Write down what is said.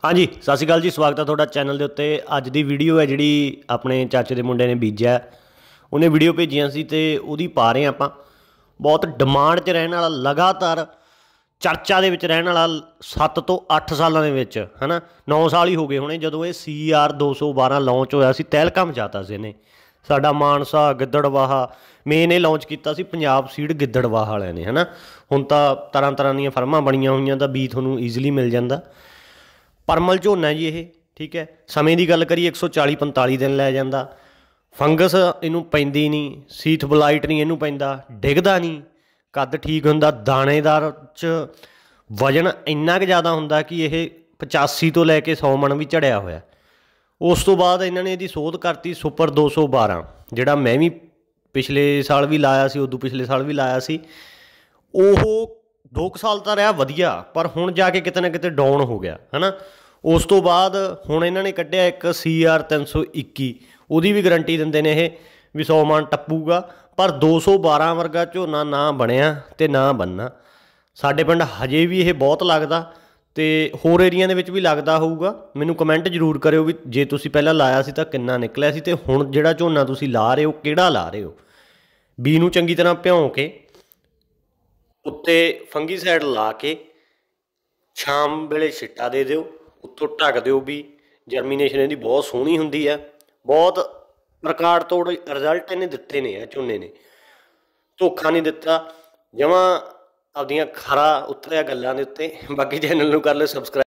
हाँ जी, सत श्री अकाल जी। स्वागत है तुहाडा चैनल के उत्ते। अज की वीडियो है जिहड़ी अपने चाचे के मुंडे ने बीजा, उन्हें वीडियो भेजियां सी ते उहदी पा रहे आपां। बहुत डिमांड च रहने वाला, लगातार चर्चा दे विच रहने वाला 7 तो 8 सालों के विच, है ना, 9 साल ही हो गए होने जदों ये CR 212 लॉन्च होया सी। तहलका मचाता सी इहने। साडा मानसा गिद्दड़वाहा मेन ये लॉन्च किया सी पंजाब सीड गिद्दड़वाहा वालिਆਂ ने, है ना। हुण तां तरह तरह ਦੀਆਂ फर्मां बणीਆਂ होईयां तां बी तुहानूं ईजिली मिल जांदा। परमल झोना जी ये, ठीक है। समय की गल करिए 140-45 दिन लै जांदा। फंगस इनू पैंदी नहीं, सीथ बलाइट नहीं इनू पैंदा, डिगदा नहीं, कद ठीक हुंदा, दाणेदार च वजन इन्ना क ज़्यादा हुंदा कि यह 85 तो लैके 100 मन भी चढ़िया होया। उस तो बाद इन्होंने इहदी सोध करती सुपर 212, जिहड़ा मैं भी पिछले साल भी लाया सी, उदों पिछले साल भी लाया सी। ओह 2 साल तो रहा वधिया, पर हुण जाके किते ना किते डाउन हो गया, है ना। उस तो बाद हुण इन्होंने कढ़िया एक CR 321, उहदी भी गारंटी दिंदे ने ये भी 100 मन टप्पूगा, पर 212 वर्गा झोना ना बनिया ते ना बनना। साडे पिंड हजे भी ये बहुत लगदा ते होर एरिया दे विच भी लगदा होऊगा। मैनूं कमेंट जरूर करियो भी जे तुसीं पहलां लाया सी तां किन्ना निकलिया सी ते हुण जिहड़ा झोना तुसीं ला रहे हो किहड़ा ला रहे हो। बी नूं चंगी तरह भਿਉਂ के उत्ते फंगीसाइड ला के शाम वेले छिट्टा दे दिओ, उत्तों ढक दिओ भी। जरमीनेशन इहदी बहुत सोहनी हुंदी है। बहुत रिकार्ड तोड़ रिजल्ट इहने दित्ते ने झोने ने, धोखा नहीं दिता जमा। आपदियां खरा उतरिया गल्लां दे उत्ते। बाकी चैनल नूं कर लो सबसक्राइब।